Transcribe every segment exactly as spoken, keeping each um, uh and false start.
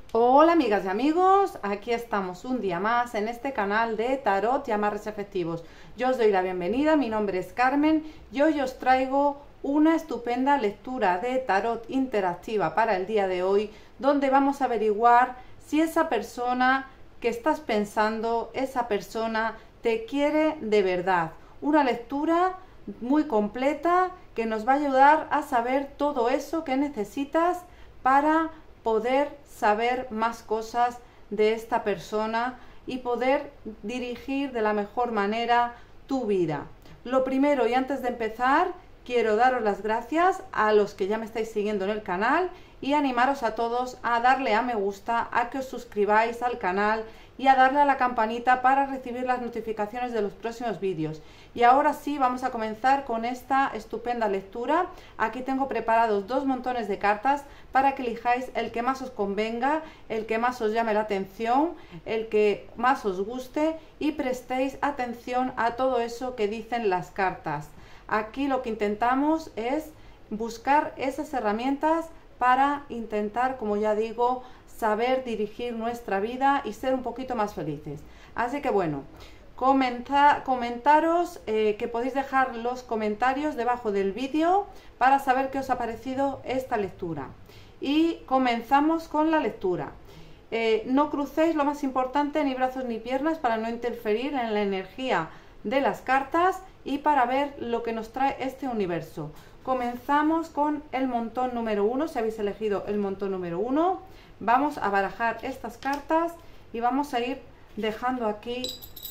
Hola amigas y amigos, aquí estamos un día más en este canal de Tarot y Amarres Efectivos. Yo os doy la bienvenida, mi nombre es Carmen y hoy os traigo una estupenda lectura de Tarot interactiva para el día de hoy, donde vamos a averiguar si esa persona que estás pensando, esa persona te quiere de verdad. Una lectura muy completa que nos va a ayudar a saber todo eso que necesitas para poder saber más cosas de esta persona y poder dirigir de la mejor manera tu vida. Lo primero, y antes de empezar, quiero daros las gracias a los que ya me estáis siguiendo en el canal y animaros a todos a darle a me gusta, a que os suscribáis al canal y a darle a la campanita para recibir las notificaciones de los próximos vídeos. Y ahora sí, vamos a comenzar con esta estupenda lectura. Aquí tengo preparados dos montones de cartas para que elijáis el que más os convenga, el que más os llame la atención, el que más os guste y prestéis atención a todo eso que dicen las cartas. Aquí lo que intentamos es buscar esas herramientas para intentar, como ya digo, saber dirigir nuestra vida y ser un poquito más felices. Así que bueno, comenta, comentaros eh, que podéis dejar los comentarios debajo del vídeo para saber qué os ha parecido esta lectura. Y comenzamos con la lectura. Eh, no crucéis, lo más importante, ni brazos ni piernas para no interferir en la energía de las cartas y para ver lo que nos trae este universo. Comenzamos con el montón número uno. Si habéis elegido el montón número uno, vamos a barajar estas cartas y vamos a ir dejando aquí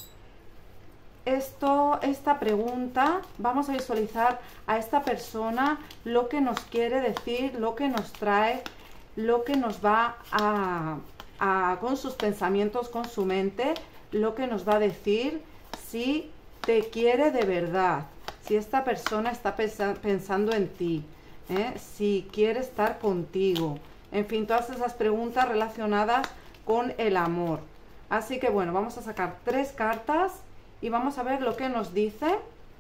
esto, esta pregunta. Vamos a visualizar a esta persona, lo que nos quiere decir, lo que nos trae, lo que nos va a, a con sus pensamientos, con su mente, lo que nos va a decir si te quiere de verdad, si esta persona está pensando en ti, ¿eh? Si quiere estar contigo, en fin, todas esas preguntas relacionadas con el amor. Así que bueno, vamos a sacar tres cartas y vamos a ver lo que nos dice.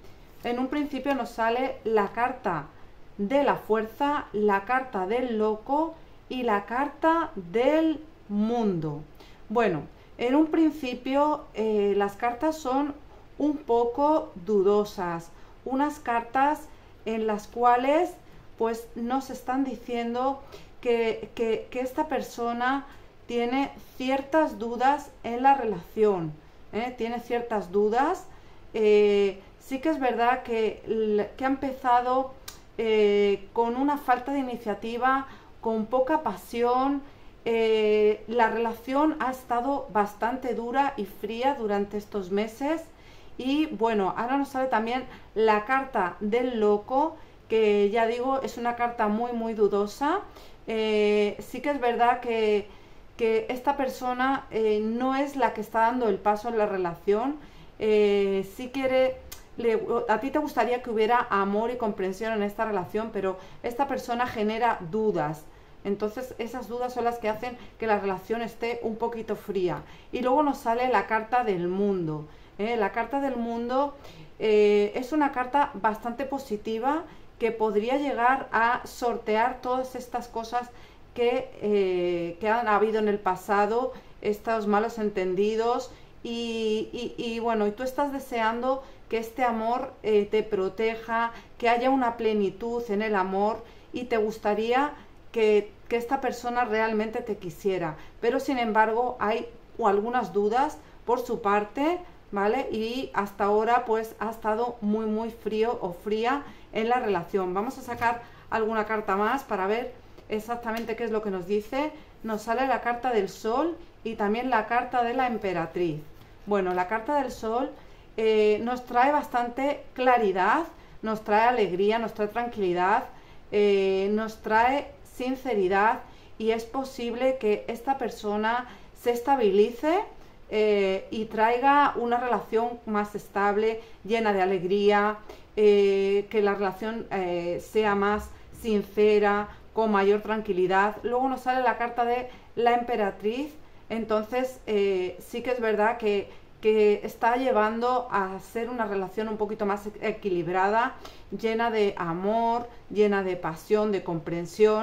En un principio nos sale la carta de la fuerza, la carta del loco y la carta del mundo. Bueno, en un principio eh, las cartas son un poco dudosas, unas cartas en las cuales pues nos están diciendo que, que, que esta persona tiene ciertas dudas en la relación, ¿eh? Tiene ciertas dudas. Eh, sí que es verdad que, que ha empezado eh, con una falta de iniciativa, con poca pasión. Eh, la relación ha estado bastante dura y fría durante estos meses. Y bueno, ahora nos sale también la carta del loco, que ya digo, es una carta muy muy dudosa. Eh, sí que es verdad que, que esta persona eh, no es la que está dando el paso en la relación. Eh, sí quiere, le, a ti te gustaría que hubiera amor y comprensión en esta relación, pero esta persona genera dudas. Entonces esas dudas son las que hacen que la relación esté un poquito fría. Y luego nos sale la carta del mundo. Eh, la carta del mundo eh, es una carta bastante positiva que podría llegar a sortear todas estas cosas que, eh, que han habido en el pasado, estos malos entendidos y, y, y bueno, y tú estás deseando que este amor eh, te proteja, que haya una plenitud en el amor y te gustaría que, que esta persona realmente te quisiera, pero sin embargo hay algunas dudas por su parte, ¿vale? Y hasta ahora pues ha estado muy muy frío o fría en la relación. Vamos a sacar alguna carta más para ver exactamente qué es lo que nos dice. Nos sale la carta del sol y también la carta de la emperatriz. Bueno, la carta del sol eh, nos trae bastante claridad, nos trae alegría, nos trae tranquilidad, eh, nos trae sinceridad y es posible que esta persona se estabilice Eh, y traiga una relación más estable, llena de alegría, eh, que la relación eh, sea más sincera, con mayor tranquilidad. Luego nos sale la carta de la emperatriz. Entonces eh, sí que es verdad que, que está llevando a ser una relación un poquito más equilibrada, llena de amor, llena de pasión, de comprensión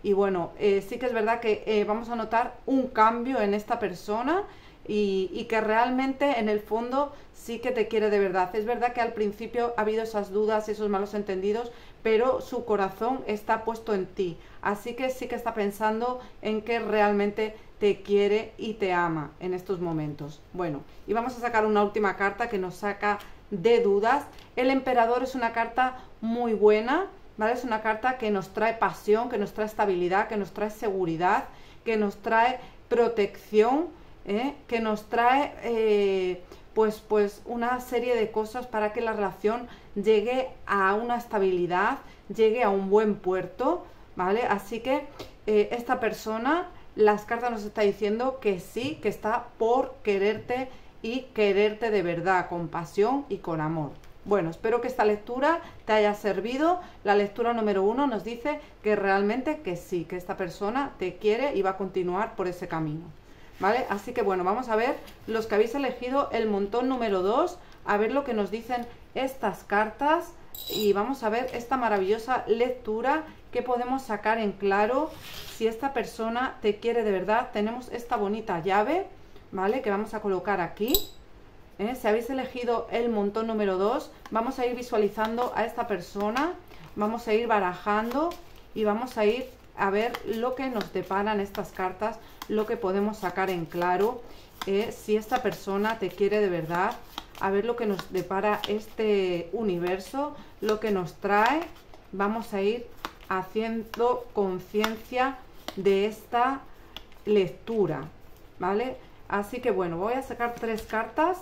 y bueno, eh, sí que es verdad que eh, vamos a notar un cambio en esta persona y, y que realmente en el fondo sí que te quiere de verdad. Es verdad que al principio ha habido esas dudas, esos malos entendidos, pero su corazón está puesto en ti, así que sí que está pensando en que realmente te quiere y te ama en estos momentos. Bueno, y vamos a sacar una última carta que nos saca de dudas. El emperador es una carta muy buena, ¿vale? Es una carta que nos trae pasión, que nos trae estabilidad, que nos trae seguridad, que nos trae protección, ¿eh? Que nos trae eh, pues, pues una serie de cosas para que la relación llegue a una estabilidad, llegue a un buen puerto, ¿vale? Así que eh, esta persona, las cartas nos está diciendo que sí, que está por quererte y quererte de verdad, con pasión y con amor. Bueno, espero que esta lectura te haya servido. La lectura número uno nos dice que realmente que sí, que esta persona te quiere y va a continuar por ese camino, ¿vale? Así que bueno, vamos a ver los que habéis elegido el montón número dos, a ver lo que nos dicen estas cartas y vamos a ver esta maravillosa lectura que podemos sacar en claro si esta persona te quiere de verdad. Tenemos esta bonita llave, ¿vale? Que vamos a colocar aquí. ¿Eh? Si habéis elegido el montón número dos, vamos a ir visualizando a esta persona, vamos a ir barajando y vamos a ir a ver lo que nos deparan estas cartas, lo que podemos sacar en claro, eh, si esta persona te quiere de verdad, a ver lo que nos depara este universo, lo que nos trae. Vamos a ir haciendo conciencia de esta lectura, ¿vale? Así que bueno, voy a sacar tres cartas.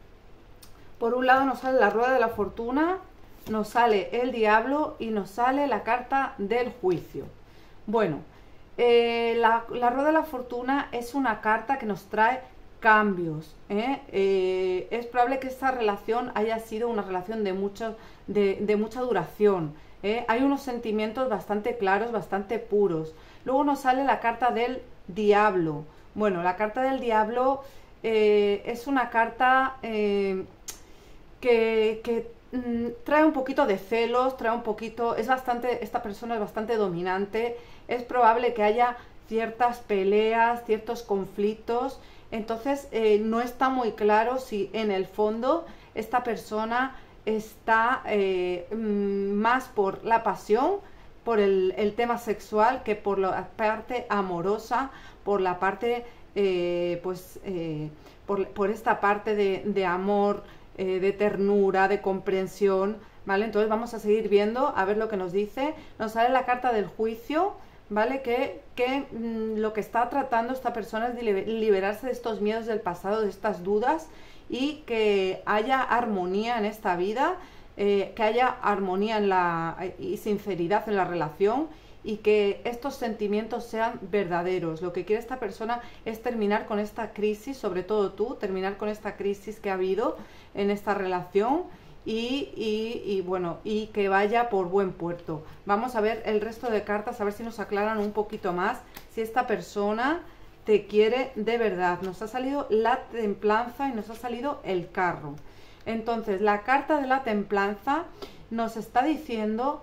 Por un lado nos sale la rueda de la fortuna, nos sale el diablo y nos sale la carta del juicio. Bueno, eh, la, la rueda de la fortuna es una carta que nos trae cambios. ¿eh? Eh, es probable que esta relación haya sido una relación de, mucho, de, de mucha duración. ¿eh? Hay unos sentimientos bastante claros, bastante puros. Luego nos sale la carta del diablo. Bueno, la carta del diablo eh, es una carta... Eh, que, que mm, trae un poquito de celos, trae un poquito, es bastante, esta persona es bastante dominante, es probable que haya ciertas peleas, ciertos conflictos, entonces eh, no está muy claro si en el fondo esta persona está eh, más por la pasión, por el, el tema sexual, que por la parte amorosa, por la parte, eh, pues, eh, por, por esta parte de, de amor, Eh, de ternura, de comprensión, ¿vale? Entonces vamos a seguir viendo a ver lo que nos dice. Nos sale la carta del juicio, ¿vale? Que, que mmm, lo que está tratando esta persona es de liberarse de estos miedos del pasado, de estas dudas, y que haya armonía en esta vida, eh, que haya armonía en la, y sinceridad en la relación, y que estos sentimientos sean verdaderos. Lo que quiere esta persona es terminar con esta crisis, sobre todo tú, terminar con esta crisis que ha habido en esta relación y, y, y bueno, y que vaya por buen puerto. Vamos a ver el resto de cartas, a ver si nos aclaran un poquito más si esta persona te quiere de verdad. Nos ha salido la templanza y nos ha salido el carro. Entonces, la carta de la templanza nos está diciendo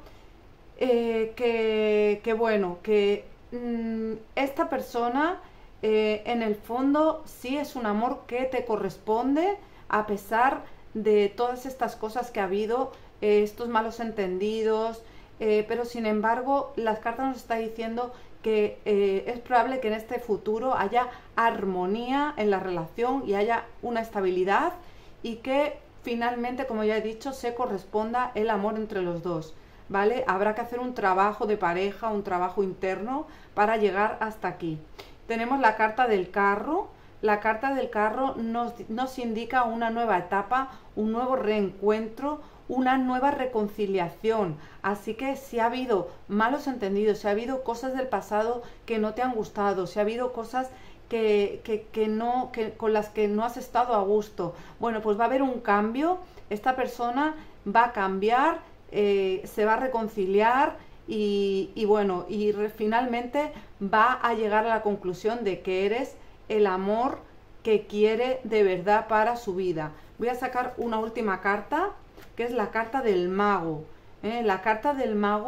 Eh, que, que bueno, que mmm, esta persona eh, en el fondo sí es un amor que te corresponde a pesar de todas estas cosas que ha habido, eh, estos malos entendidos, eh, pero sin embargo las cartas nos está diciendo que eh, es probable que en este futuro haya armonía en la relación y haya una estabilidad y que finalmente, como ya he dicho, se corresponda el amor entre los dos. ¿Vale? Habrá que hacer un trabajo de pareja, un trabajo interno para llegar hasta aquí. Tenemos la carta del carro. La carta del carro nos, nos indica una nueva etapa, un nuevo reencuentro, una nueva reconciliación. Así que si ha habido malos entendidos, si ha habido cosas del pasado que no te han gustado, si ha habido cosas que, que, que no, que, con las que no has estado a gusto, bueno, pues va a haber un cambio. Esta persona va a cambiar, Eh, se va a reconciliar y, y bueno, y re, finalmente va a llegar a la conclusión de que eres el amor que quiere de verdad para su vida. Voy a sacar una última carta, que es la carta del mago. ¿eh? La carta del mago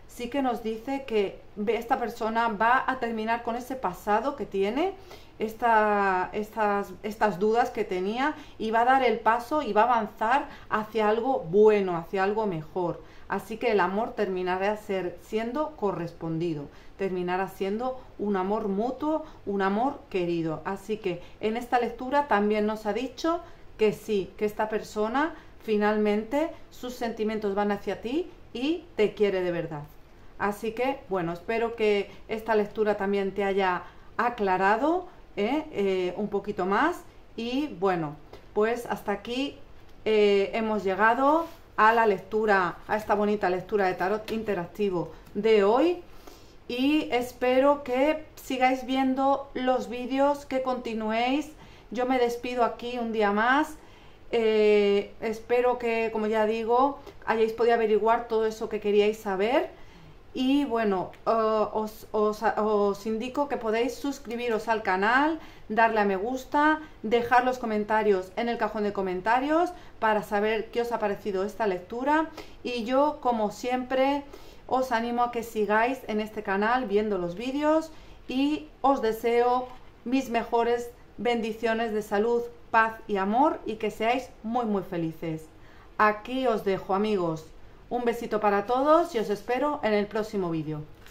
sí que nos dice que esta persona va a terminar con ese pasado que tiene, esta, estas, estas dudas que tenía, y va a dar el paso y va a avanzar hacia algo bueno, hacia algo mejor. Así que el amor terminará ser, siendo correspondido, terminará siendo un amor mutuo, un amor querido. Así que en esta lectura también nos ha dicho que sí, que esta persona finalmente sus sentimientos van hacia ti y te quiere de verdad. Así que, bueno, espero que esta lectura también te haya aclarado ¿eh? Eh, un poquito más. Y bueno, pues hasta aquí eh, hemos llegado a la lectura, a esta bonita lectura de tarot interactivo de hoy. Y espero que sigáis viendo los vídeos, que continuéis. Yo me despido aquí un día más. Eh, espero que, como ya digo, hayáis podido averiguar todo eso que queríais saber. Y bueno, uh, os, os, os indico que podéis suscribiros al canal, darle a me gusta, dejar los comentarios en el cajón de comentarios para saber qué os ha parecido esta lectura. Y yo, como siempre, os animo a que sigáis en este canal viendo los vídeos, y os deseo mis mejores bendiciones de salud, paz y amor, y que seáis muy muy felices. Aquí os dejo, amigos. Un besito para todos y os espero en el próximo vídeo.